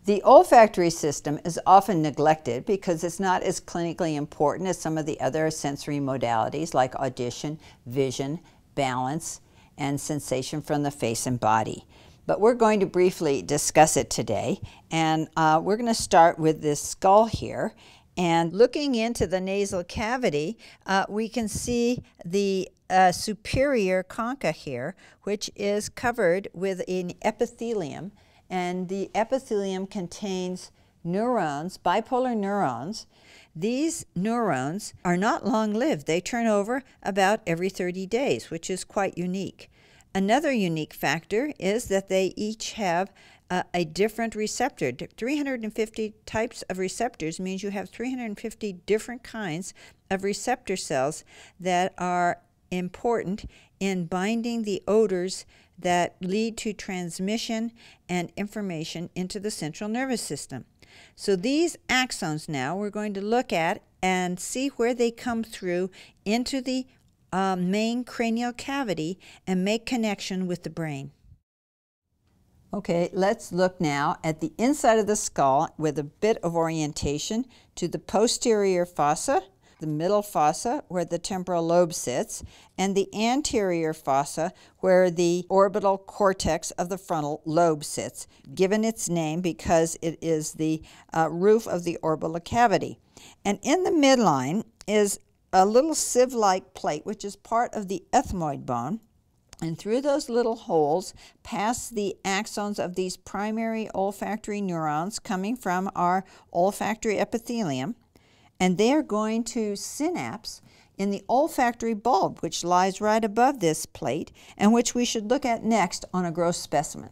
The olfactory system is often neglected because it's not as clinically important as some of the other sensory modalities like audition, vision, balance, and sensation from the face and body. But we're going to briefly discuss it today, and we're going to start with this skull here. And looking into the nasal cavity, we can see the superior concha here, which is covered with an epithelium. And the epithelium contains neurons, bipolar neurons. These neurons are not long-lived. They turn over about every 30 days, which is quite unique. Another unique factor is that they each have a different receptor. 350 types of receptors means you have 350 different kinds of receptor cells that are important in binding the odors that lead to transmission and information into the central nervous system. So these axons now we're going to look at and see where they come through into the main cranial cavity and make connection with the brain. Okay, let's look now at the inside of the skull with a bit of orientation to the posterior fossa, the middle fossa where the temporal lobe sits, and the anterior fossa where the orbital cortex of the frontal lobe sits, given its name because it is the roof of the orbital cavity. And in the midline is a little sieve-like plate, which is part of the ethmoid bone. And through those little holes pass the axons of these primary olfactory neurons coming from our olfactory epithelium. And they are going to synapse in the olfactory bulb, which lies right above this plate, and which we should look at next on a gross specimen.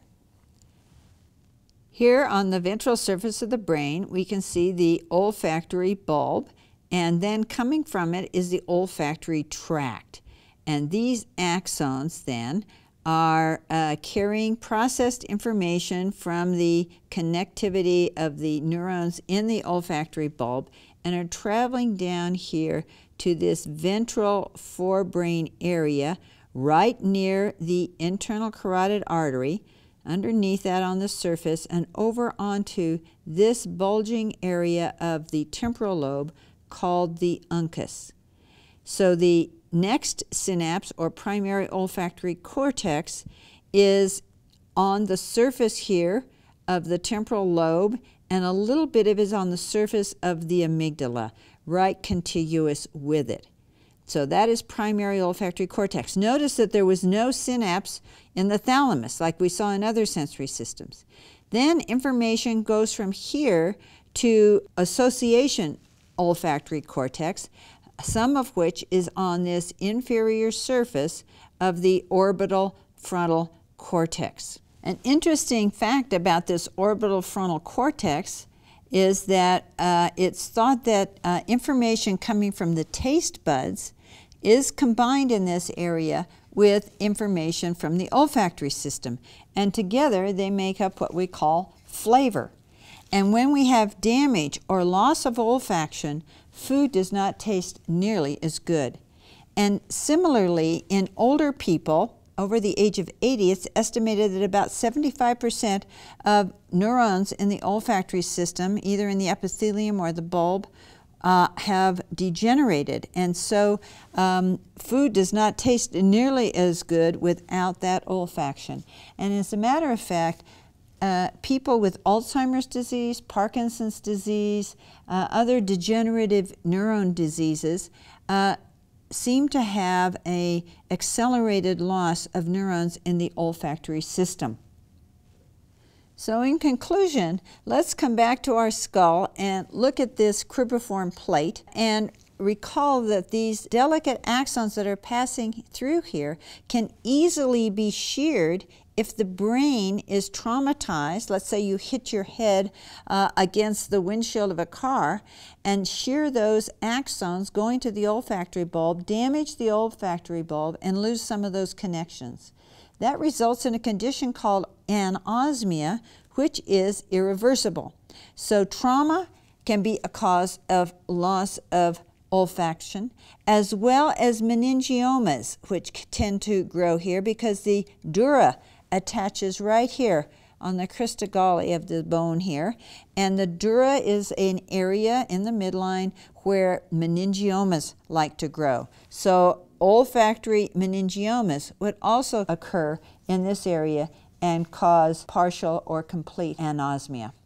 Here on the ventral surface of the brain, we can see the olfactory bulb, and then coming from it is the olfactory tract. And these axons then are carrying processed information from the connectivity of the neurons in the olfactory bulb and are traveling down here to this ventral forebrain area right near the internal carotid artery, underneath that on the surface, and over onto this bulging area of the temporal lobe called the uncus. So the next synapse, or primary olfactory cortex, is on the surface here of the temporal lobe, and a little bit of it is on the surface of the amygdala, right contiguous with it. So that is primary olfactory cortex. Notice that there was no synapse in the thalamus, like we saw in other sensory systems. Then information goes from here to association olfactory cortex, some of which is on this inferior surface of the orbital frontal cortex. An interesting fact about this orbital frontal cortex is that it's thought that information coming from the taste buds is combined in this area with information from the olfactory system, and together they make up what we call flavor. And when we have damage or loss of olfaction, food does not taste nearly as good. And similarly, in older people, over the age of 80, it's estimated that about 75% of neurons in the olfactory system, either in the epithelium or the bulb, have degenerated. And so food does not taste nearly as good without that olfaction. And as a matter of fact, people with Alzheimer's disease, Parkinson's disease, other degenerative neuron diseases seem to have an accelerated loss of neurons in the olfactory system. So in conclusion, let's come back to our skull and look at this cribriform plate and recall that these delicate axons that are passing through here can easily be sheared if the brain is traumatized. Let's say you hit your head against the windshield of a car, and shear those axons going to the olfactory bulb, damage the olfactory bulb, and lose some of those connections. That results in a condition called anosmia, which is irreversible. So trauma can be a cause of loss of olfaction, as well as meningiomas, which tend to grow here because the dura attaches right here on the crista galli of the bone here. And the dura is an area in the midline where meningiomas like to grow. So olfactory meningiomas would also occur in this area and cause partial or complete anosmia.